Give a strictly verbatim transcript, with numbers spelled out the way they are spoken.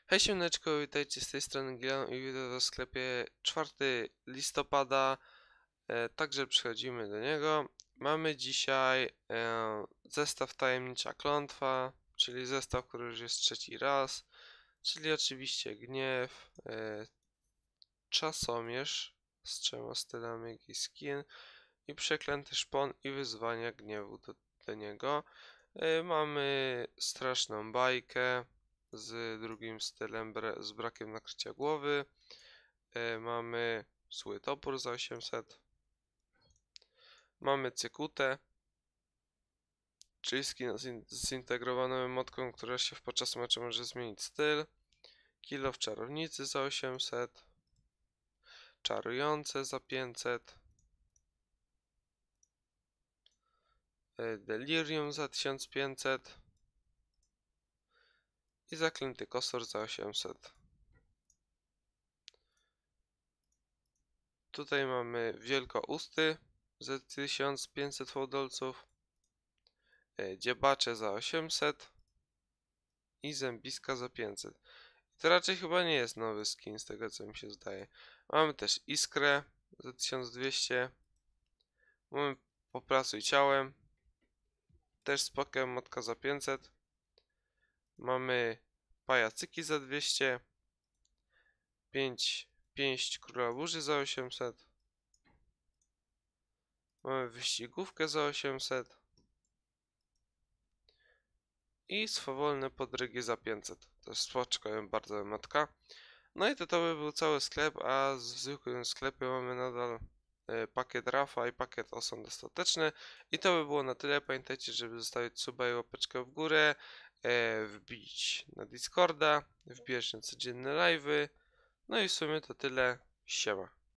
Hej siemneczko, witajcie z tej strony Gilan i widzę was w sklepie czwartego listopada, e, także przechodzimy do niego. Mamy dzisiaj e, zestaw Tajemnicza Klątwa, czyli zestaw, który już jest trzeci raz, czyli oczywiście Gniew, e, Czasomierz z trzema stylami, jakiś skin i Przeklęty Szpon i Wyzwania Gniewu do, do niego. E, mamy Straszną Bajkę z drugim stylem bra z brakiem nakrycia głowy. E, mamy Zły Topór za osiemset. Mamy Cykutę, czyli skin z zintegrowaną emotką, która się podczas meczu może zmienić styl. Kill of Czarownicy za osiemset. Czarujące za pięćset. E, Delirium za tysiąc pięćset. I Zaklęty Kosor za osiemset. Tutaj mamy Wielkousty za tysiąc pięćset fałdolców, e, Dziebacze za osiemset i Zębiska za pięćset. I to raczej chyba nie jest nowy skin, z tego co mi się zdaje. Mamy też Iskrę za tysiąc dwieście. Mamy Popracuj Ciałem, też spoko emotka za pięćset. Mamy Pajacyki za dwieście. pięć Pięść Króla Burzy za osiemset. Mamy Wyścigówkę za osiemset. I swawolne podrygi za pięćset. To jest spoczko, bardzo emotka. No i to to by był cały sklep, a w zwykłym sklepie mamy nadal e, pakiet Rafa i pakiet Osąd Ostateczny. I to by było na tyle. Pamiętajcie, żeby zostawić suba i łapeczkę w górę, e, wbić na Discorda, wbijać na codzienne live'y. No i w sumie to tyle. Siema.